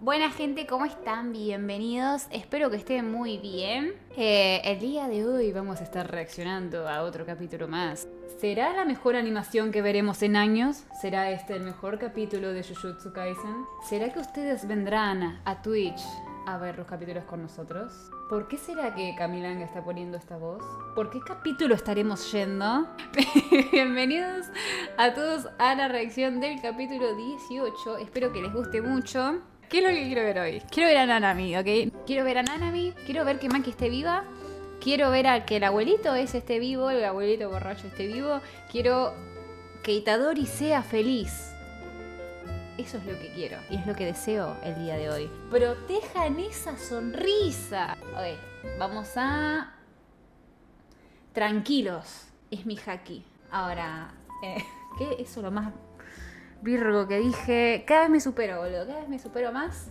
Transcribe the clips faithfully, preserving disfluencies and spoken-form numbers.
Buena gente, ¿cómo están? Bienvenidos, espero que estén muy bien. Eh, el día de hoy vamos a estar reaccionando a otro capítulo más. ¿Será la mejor animación que veremos en años? ¿Será este el mejor capítulo de Jujutsu Kaisen? ¿Será que ustedes vendrán a Twitch a ver los capítulos con nosotros? ¿Por qué será que Camilanga está poniendo esta voz? ¿Por qué capítulo estaremos yendo? Bienvenidos a todos a la reacción del capítulo dieciocho. Espero que les guste mucho. ¿Qué es lo que quiero ver hoy? Quiero ver a Nanami, ¿ok? Quiero ver a Nanami, quiero ver que Maki esté viva, quiero ver a que el abuelito ese esté vivo, el abuelito borracho esté vivo, quiero que Itadori sea feliz. Eso es lo que quiero y es lo que deseo el día de hoy. Protejan esa sonrisa. Ok, vamos a... Tranquilos, es mi haki. Ahora, eh, ¿qué? Eso es lo más virgo que dije. Cada vez me supero, boludo. Cada vez me supero más.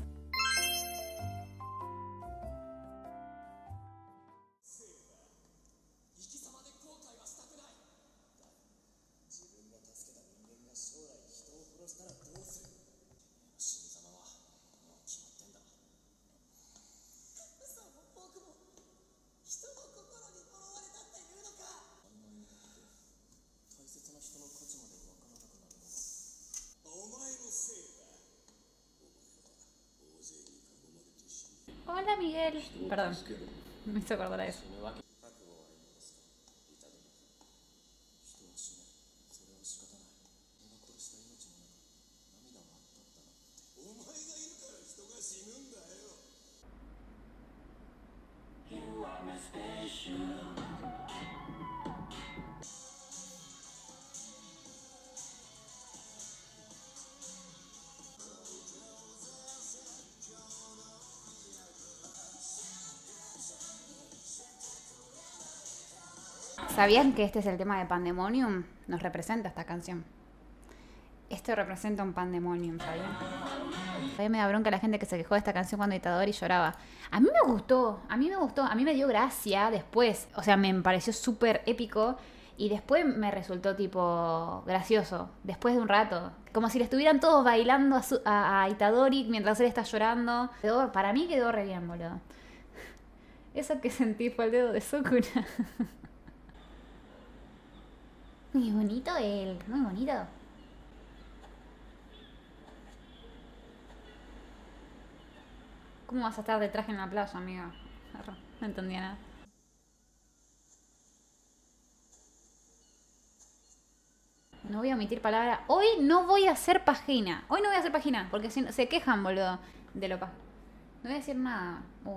Hola, Miguel. Perdón, me hizo acordar a eso. ¿Sabían que este es el tema de Pandemonium? Nos representa esta canción. Esto representa un pandemonium, ¿sabían? A mí me da bronca la gente que se quejó de esta canción cuando Itadori lloraba. A mí me gustó, a mí me gustó, a mí me dio gracia después. O sea, me pareció súper épico y después me resultó tipo gracioso. Después de un rato. Como si le estuvieran todos bailando a, su, a, a Itadori mientras él está llorando. Quedó, para mí quedó re bien, boludo. Eso que sentí fue el dedo de Sukuna. Muy bonito él, muy bonito. ¿Cómo vas a estar de traje en la playa, amiga? No entendía nada. No voy a omitir palabra. Hoy no voy a hacer página. Hoy no voy a hacer página. Porque si no, se quejan, boludo. De lo pa. No voy a decir nada. Uh.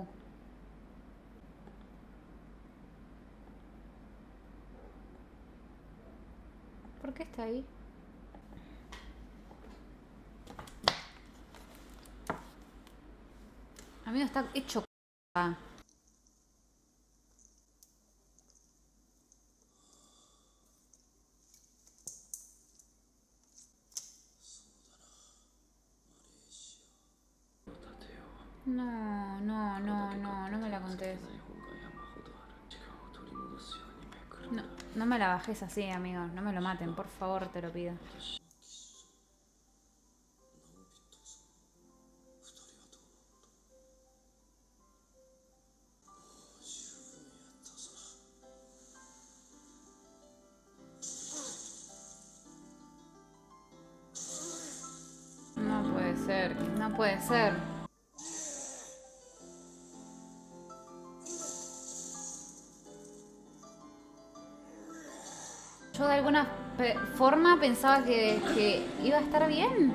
¿Por qué está ahí? Amigo, está hecho c***. No, no, no, no, no me la contés. No, no me la bajes así, amigo. No me lo maten, por favor, te lo pido. No puede ser, no puede ser. Yo de alguna pe forma pensaba que, que iba a estar bien.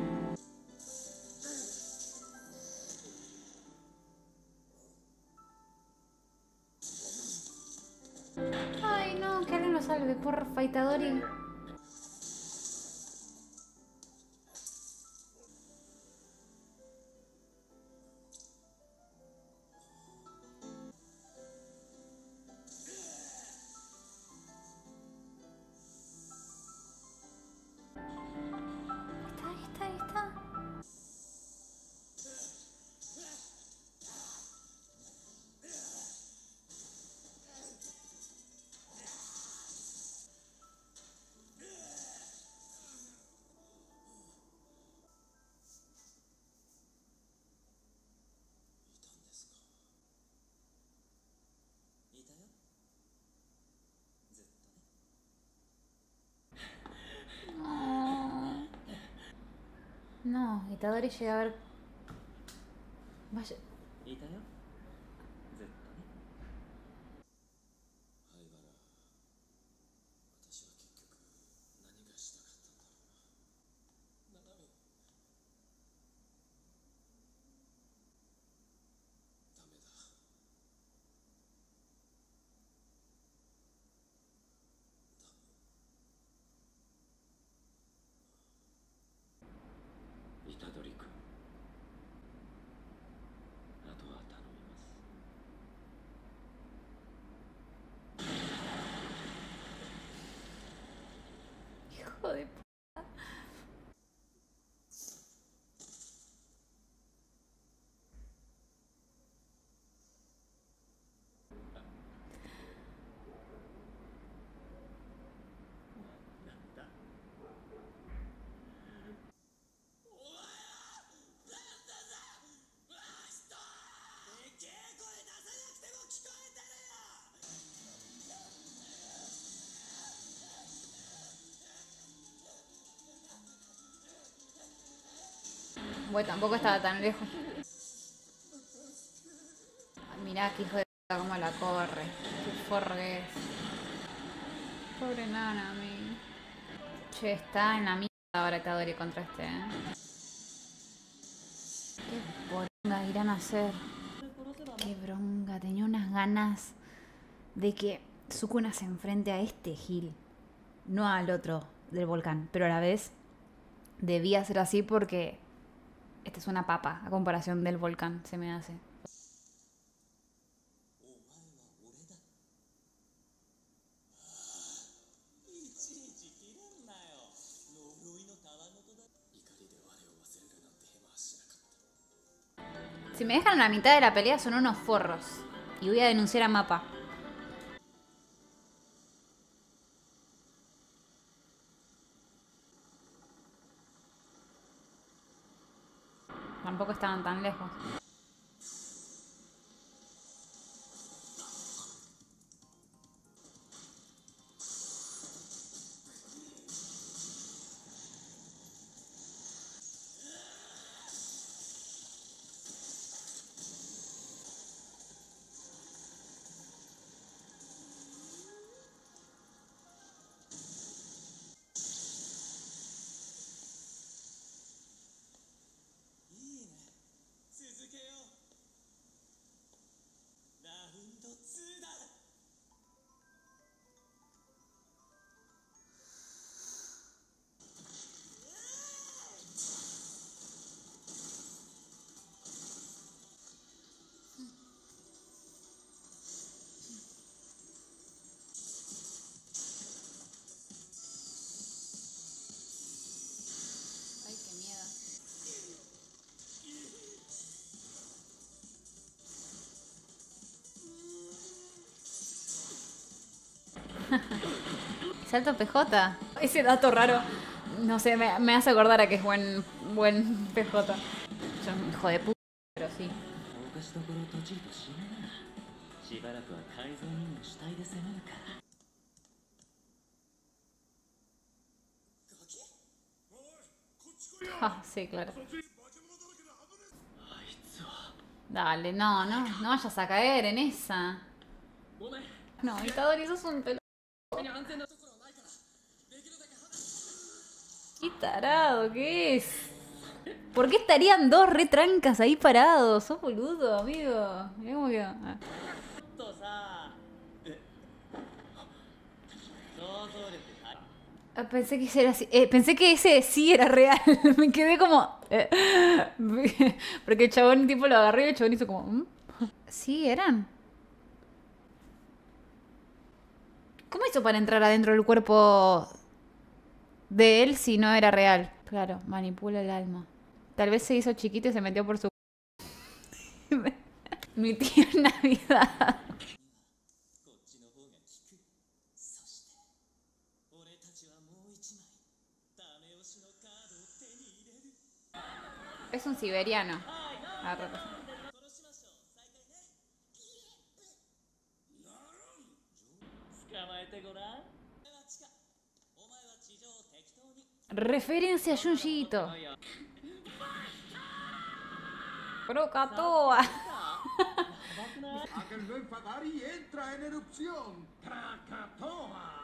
Ay, no, que alguien lo salve, porfa, Itadori. Ahí está, ahí está, ahí está. Itadori llega a ver... Vaya... いたよずっとね。 灰原、私は結局何がしたかったんだろう。ナナミ、ダメだ。 虎杖君、あとは頼みます。 Hijo de... p- Bueno, tampoco estaba tan lejos. Ay, mirá que hijo de puta cómo la corre. Qué forro que es. Pobre nana, mi. Che, está en la mierda ahora Itadori contra este, ¿eh? Qué poronga irán a hacer. Qué bronca. Tenía unas ganas de que Sukuna se enfrente a este Gil. No al otro del volcán. Pero a la vez debía ser así porque... Esta es una papa a comparación del volcán, se me hace. Si me dejan a la mitad de la pelea son unos forros. Y voy a denunciar a Mapa. Tampoco estaban tan lejos. Ay, qué miedo. Salto P J. Ese dato raro. No sé, me, me hace acordar a que es buen, buen P J. Yo, hijo de puta, pero sí. お菓子どころを閉じると死ぬな。しばらくは改造人の死体で攻めるか。 Ah, sí, claro. あいつは Dale, no, no, no vayas a caer en esa. ごめん。 No, Itadori, sos un pelo. 安全なところはないから。 Qué tarado que es. ¿Por qué estarían dos retrancas ahí parados? Sos boludo, amigo. Mirá cómo quedó. Ah. とさ。え。想像力あ。 Ah, pensé que ese era así. Eh, pensé que ese sí era real. Me quedé como. eh, Porque el chabón tipo lo agarró y el chabón hizo como. ¿Mm? Sí, eran. ¿Cómo hizo para entrar adentro del cuerpo de él si no era real? Claro, manipula el alma. Tal vez se hizo chiquito y se metió por su... Mi tía en Navidad. Es un siberiano. Ah, re- Referencia a Junji Ito. Krakatoa. Aquel buen Fagari entra en erupción. Krakatoa.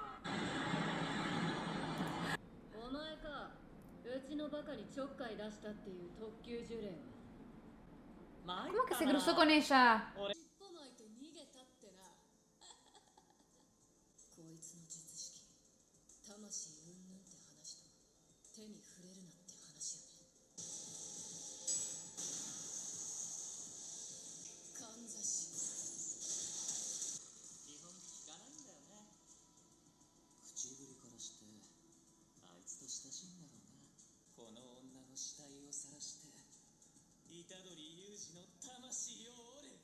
お前か、うちのバカにちょっかい出したっていう特級呪霊は。 ¿Cómo que se cruzó con ella? 尻尾巻いて逃げたってな。こいつの術式、魂うんぬんって話と手に触れるなって話よね。かんざし。 基本聞かないんだよね。 口ぶりからしてあいつと親しいんだろうな。この女の死体を晒して虎杖裕二の魂を折れ。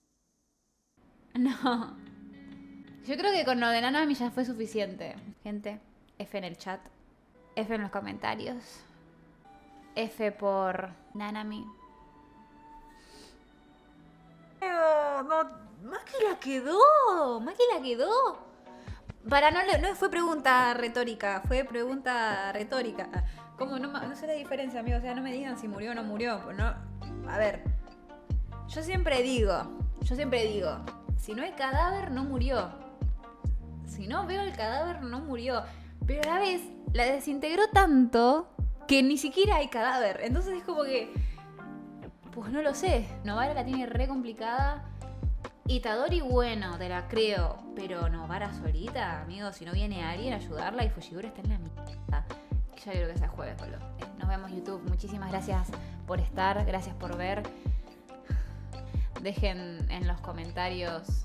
No. Yo creo que con lo de Nanami ya fue suficiente. Gente, F en el chat. F en los comentarios. F por Nanami. No, no, Maki la quedó. Maki la quedó. Para, no, le- no fue pregunta retórica, fue pregunta retórica. ¿Cómo? No, ma- no sé la diferencia, amigo. O sea, no me digan si murió o no murió. Pues no. A ver. Yo siempre digo, yo siempre digo, si no hay cadáver, no murió. Si no veo el cadáver, no murió. Pero a la vez, la desintegró tanto que ni siquiera hay cadáver. Entonces es como que, pues no lo sé. Novara la tiene re complicada. Itadori, bueno, te la creo. Pero Novara solita, amigo, si no viene alguien a ayudarla y Fushiguro está en la mitad. Yo creo que sea jueves, boludo. Eh, Nos vemos YouTube. Muchísimas gracias por estar, gracias por ver. Dejen en los comentarios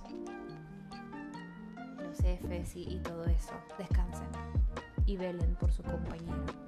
los Fs y, y todo eso. Descansen y velen por su compañero.